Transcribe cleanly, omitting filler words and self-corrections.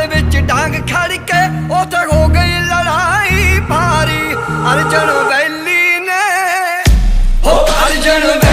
विच डांग खड़ के उथे हो गई लड़ाई भारी। अर्जन वैली ने हो अर्जन